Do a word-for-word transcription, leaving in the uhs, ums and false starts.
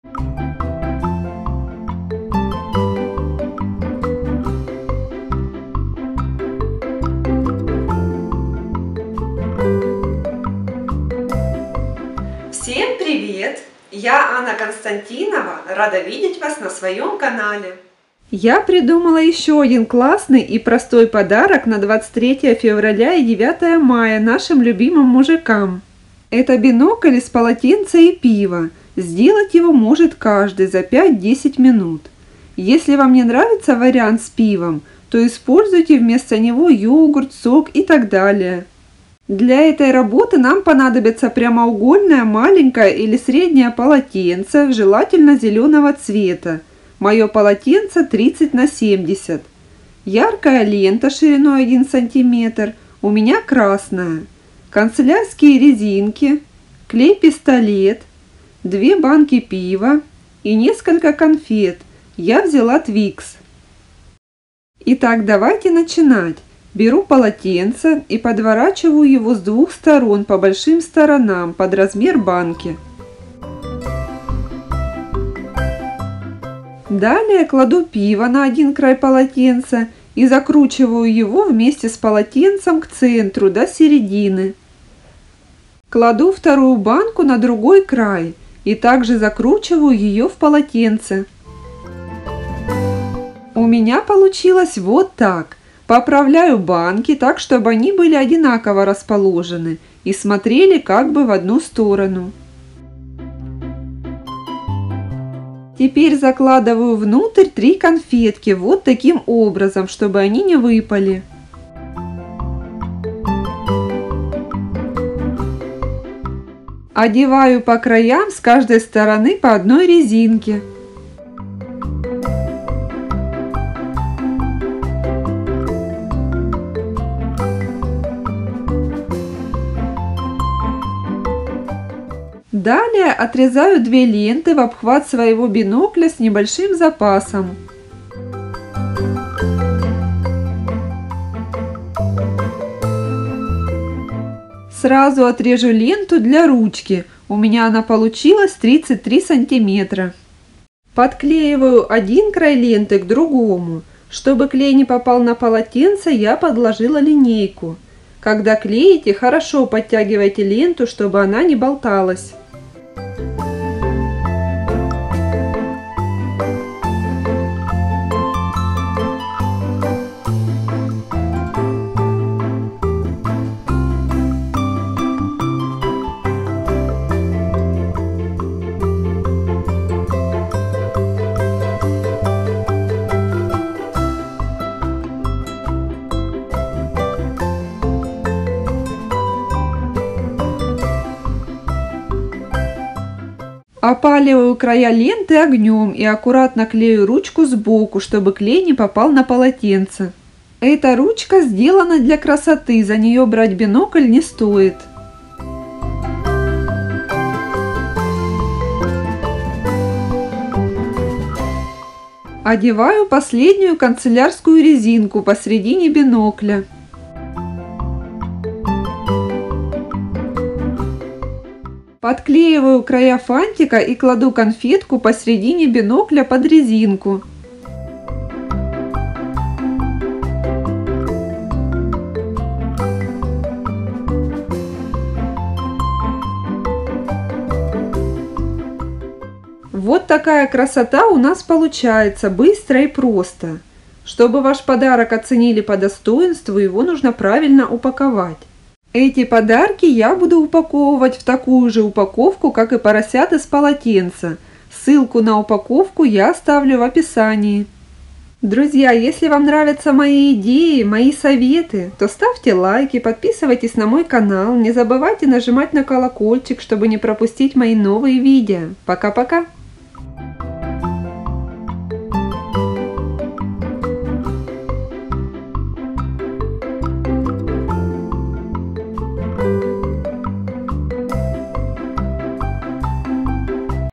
Всем привет! Я Анна Константинова, рада видеть вас на своем канале. Я придумала еще один классный и простой подарок на двадцать третье февраля и девятое мая нашим любимым мужикам. Это бинокль из полотенца и пива. Сделать его может каждый за пять-десять минут. Если вам не нравится вариант с пивом, то используйте вместо него йогурт, сок и так далее. Для этой работы нам понадобится прямоугольное маленькое или среднее полотенце, желательно зеленого цвета. Мое полотенце тридцать на семьдесят. Яркая лента шириной один сантиметр, у меня красная. Канцелярские резинки, клей-пистолет, две банки пива и несколько конфет. Я взяла Твикс. Итак, давайте начинать. Беру полотенце и подворачиваю его с двух сторон по большим сторонам под размер банки. Далее кладу пиво на один край полотенца и закручиваю его вместе с полотенцем к центру до середины. Кладу вторую банку на другой край и также закручиваю ее в полотенце. У меня получилось вот так. Поправляю банки так, чтобы они были одинаково расположены и смотрели как бы в одну сторону. Теперь закладываю внутрь три конфетки вот таким образом, чтобы они не выпали. Одеваю по краям с каждой стороны по одной резинке. Далее отрезаю две ленты в обхват своего бинокля с небольшим запасом. Сразу отрежу ленту для ручки. У меня она получилась тридцать три сантиметра. Подклеиваю один край ленты к другому. Чтобы клей не попал на полотенце, я подложила линейку. Когда клеите, хорошо подтягивайте ленту, чтобы она не болталась. Опаливаю края ленты огнем и аккуратно клею ручку сбоку, чтобы клей не попал на полотенце. Эта ручка сделана для красоты, за нее брать бинокль не стоит. Одеваю последнюю канцелярскую резинку посередине бинокля. Подклеиваю края фантика и кладу конфетку посередине бинокля под резинку. Вот такая красота у нас получается, быстро и просто. Чтобы ваш подарок оценили по достоинству, его нужно правильно упаковать. Эти подарки я буду упаковывать в такую же упаковку, как и поросят из полотенца. Ссылку на упаковку я оставлю в описании. Друзья, если вам нравятся мои идеи, мои советы, то ставьте лайки, подписывайтесь на мой канал, не забывайте нажимать на колокольчик, чтобы не пропустить мои новые видео. Пока-пока!